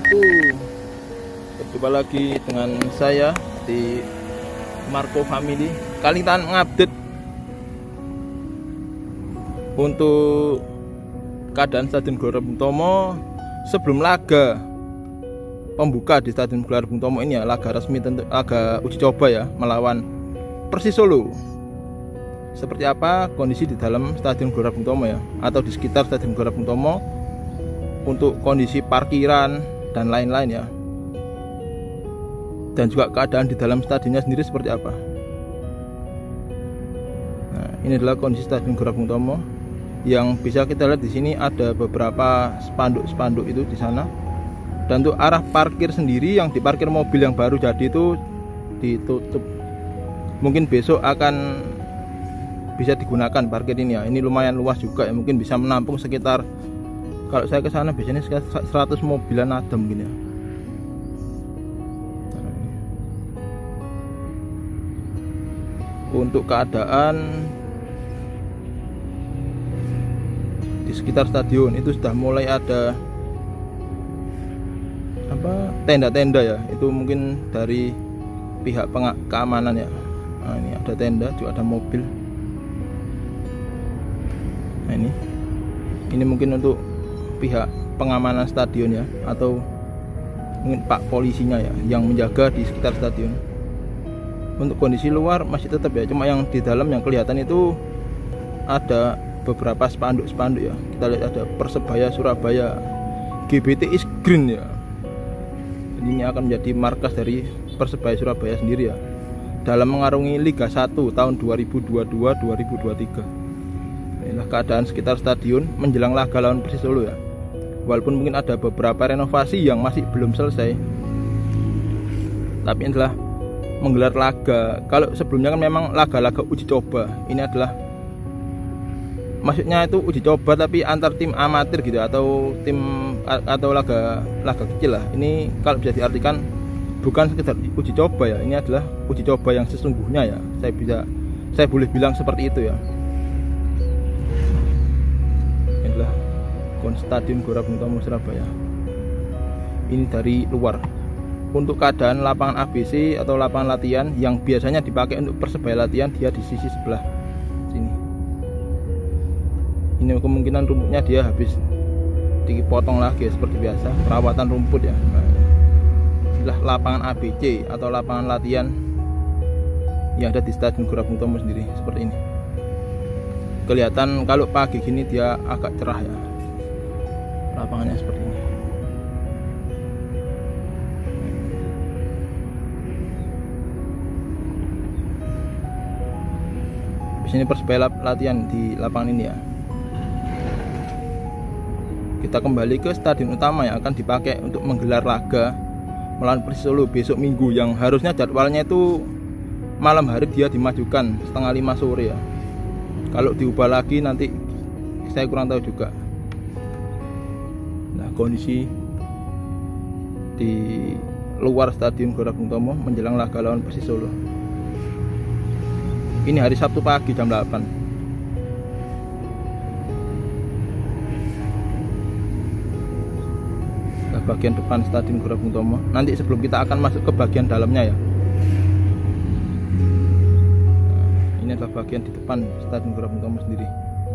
bosku, berjumpa lagi dengan saya di Marco Family. Kali kita ngupdate untuk keadaan Stadion Gelora Bung Tomo sebelum laga pembuka di Stadion Gelora Bung Tomo ini ya, laga resmi, tentu laga uji coba ya, melawan Persis Solo. Seperti apa kondisi di dalam Stadion Gelora Bung Tomo ya, atau di sekitar Stadion Gelora Bung Tomo, untuk kondisi parkiran dan lain-lain ya, dan juga keadaan di dalam stadionnya sendiri seperti apa. Nah, ini adalah kondisi Stadion Gelora Bung Tomo. Yang bisa kita lihat di sini ada beberapa spanduk-spanduk itu di sana. Dan untuk arah parkir sendiri, yang diparkir mobil yang baru jadi itu ditutup. Mungkin besok akan bisa digunakan parkir ini ya. Ini lumayan luas juga ya, mungkin bisa menampung sekitar, kalau saya ke sana biasanya sekitar 100 mobilan adem gini ya. Untuk keadaan di sekitar stadion itu sudah mulai ada tenda-tenda ya, itu mungkin dari pihak keamanan ya. Nah, ini ada tenda, juga ada mobil. Nah, ini mungkin untuk pihak pengamanan stadion ya, atau mungkin pak polisinya ya yang menjaga di sekitar stadion. Untuk kondisi luar masih tetap ya, cuma yang di dalam yang kelihatan itu ada beberapa spanduk-spanduk ya. Kita lihat ada Persebaya Surabaya, GBT is green ya. Ini akan menjadi markas dari Persebaya Surabaya sendiri ya, dalam mengarungi Liga 1 tahun 2022-2023. Inilah keadaan sekitar stadion menjelang laga lawan Persis Solo ya. Walaupun mungkin ada beberapa renovasi yang masih belum selesai, tapi inilah menggelar laga. Kalau sebelumnya kan memang laga-laga uji coba, ini adalah maksudnya itu uji coba tapi antar tim amatir gitu, atau laga kecil lah. Ini kalau bisa diartikan bukan sekedar uji coba ya, ini adalah uji coba yang sesungguhnya ya. Saya boleh bilang seperti itu ya. Inilah Stadion Gelora Bung Tomo Surabaya. Ini dari luar. Untuk keadaan lapangan ABC atau lapangan latihan yang biasanya dipakai untuk Persebaya latihan, dia di sisi sebelah sini. Ini kemungkinan rumputnya dia habis dipotong lagi seperti biasa, perawatan rumput ya. Nah, inilah lapangan ABC atau lapangan latihan yang ada di Stadion Gelora Bung Tomo sendiri, seperti ini. Kelihatan kalau pagi gini dia agak cerah ya, lapangannya seperti ini. Di sini Persebaya latihan di lapangan ini ya. Kita kembali ke stadion utama yang akan dipakai untuk menggelar laga melawan Persis Solo besok Minggu, yang harusnya jadwalnya itu malam hari, dia dimajukan 4:30 sore ya. Kalau diubah lagi nanti saya kurang tahu juga. Nah, kondisi di luar Stadion Gelora Bung Tomo menjelang laga lawan Persis Solo. Ini hari Sabtu pagi jam 8. Nah, bagian depan Stadion Gelora Bung Tomo. Nanti sebelum kita akan masuk ke bagian dalamnya ya. Ini adalah bagian di depan Stadion Gelora Bung Tomo sendiri.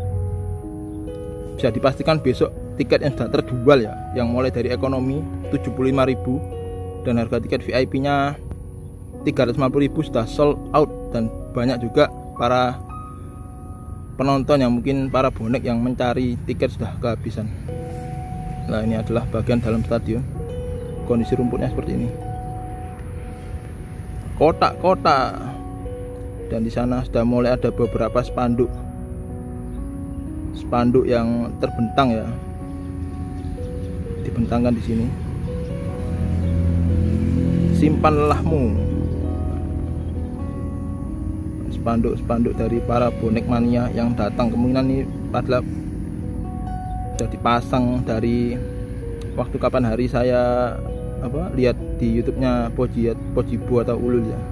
Bisa dipastikan besok tiket yang sudah terjual ya, yang mulai dari ekonomi 75.000 dan harga tiket VIP-nya 350.000 sudah sold out, dan banyak juga para penonton yang mungkin para bonek yang mencari tiket sudah kehabisan. Nah, ini adalah bagian dalam stadion. Kondisi rumputnya seperti ini. Kotak-kotak. Dan di sana sudah mulai ada beberapa spanduk yang terbentang ya. Dibentangkan di sini. Simpan lelahmu. Spanduk dari para bonek mania yang datang, kemungkinan ini adalah sudah dipasang dari waktu kapan hari saya lihat di YouTube-nya Pojibo atau Ulul ya.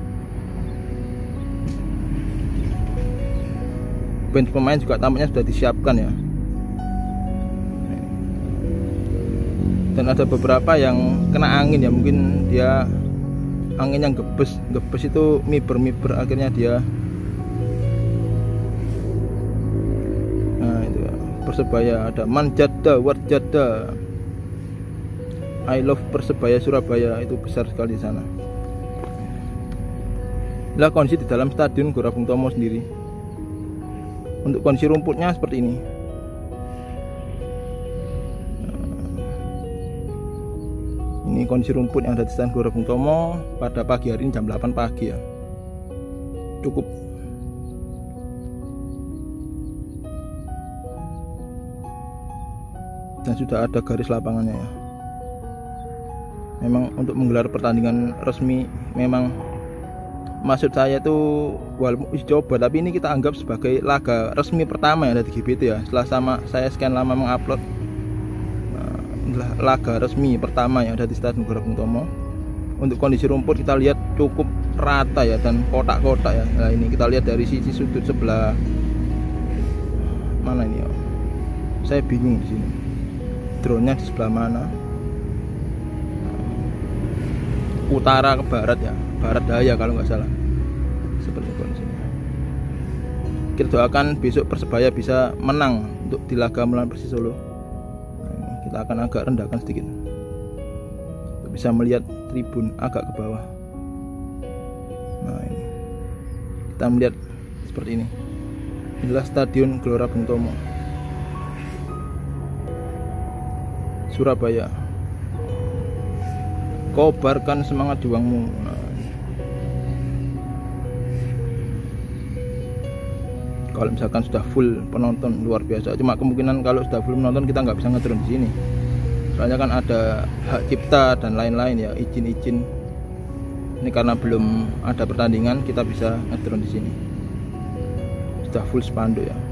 Bench pemain juga tampaknya sudah disiapkan ya. dan ada beberapa yang kena angin ya, mungkin dia angin yang gebes itu miber akhirnya dia. Nah itu Persebaya, ada Manjada Warjada, I love Persebaya Surabaya, itu besar sekali di sana. Lah kondisi di dalam stadion Gelora Bung Tomo sendiri, untuk kondisi rumputnya seperti ini. Ini kondisi rumput yang ada di stadion Gelora Bung Tomo pada pagi hari ini jam 8 pagi ya. Cukup. Dan sudah ada garis lapangannya ya. Memang untuk menggelar pertandingan resmi, memang maksud saya itu walaupun uji coba, tapi ini kita anggap sebagai laga resmi pertama yang ada di GBT ya. Setelah saya sekian lama mengupload, laga resmi pertama yang ada di Stadion Gelora Bung Tomo. Untuk kondisi rumput kita lihat cukup rata ya, dan kotak-kotak ya. Nah ini kita lihat dari sisi sudut sebelah mana ini ya. Saya bingung di sini. Drone-nya di sebelah mana? Utara ke barat ya, barat daya kalau nggak salah. Seperti kondisinya. Kita doakan besok Persebaya bisa menang untuk di laga melawan Persis Solo. Nah, kita akan agak rendahkan sedikit, bisa melihat tribun agak ke bawah. Nah ini kita melihat seperti ini. Inilah Stadion Gelora Bung Tomo, Surabaya. Kobarkan semangat juangmu. Nah, kalau misalkan sudah full penonton luar biasa. Cuma kemungkinan kalau sudah full penonton kita nggak bisa ngedrone di sini. Soalnya kan ada hak cipta dan lain-lain ya, izin-izin. Ini karena belum ada pertandingan kita bisa ngedrone di sini. Sudah full spanduk ya.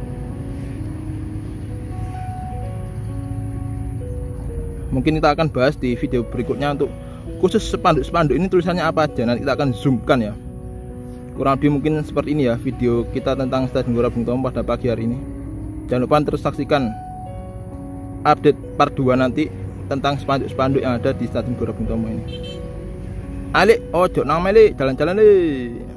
Mungkin kita akan bahas di video berikutnya untuk khusus spanduk ini tulisannya apa aja. Nanti kita akan zoomkan ya. Kurang lebih mungkin seperti ini ya video kita tentang Stadion Gelora Bung Tomo pada pagi hari ini. Jangan lupa terus saksikan update part 2 nanti tentang spanduk yang ada di Stadion Gelora Bung Tomo ini. Alik, ojo nang meli, jalan-jalan nih.